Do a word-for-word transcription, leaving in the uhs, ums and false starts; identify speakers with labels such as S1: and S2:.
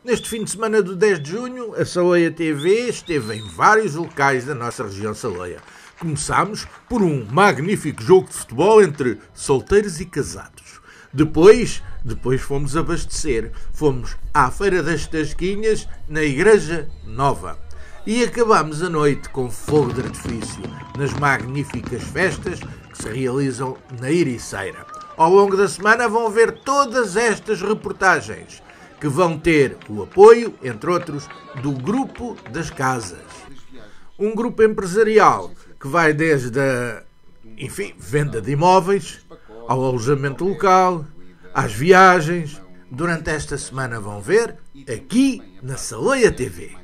S1: Neste fim de semana do dez de junho, a Saloia T V esteve em vários locais da nossa região saloia. Começámos por um magnífico jogo de futebol entre solteiros e casados. Depois, depois fomos abastecer. Fomos à Feira das Tasquinhas, na Igreja Nova. E acabámos a noite com fogo de artifício, nas magníficas festas que se realizam na Ericeira. Ao longo da semana vão ver todas estas reportagens, que vão ter o apoio, entre outros, do Grupo das Casas. Um grupo empresarial que vai desde a, enfim, venda de imóveis, ao alojamento local, às viagens. Durante esta semana vão ver aqui na Saloia T V.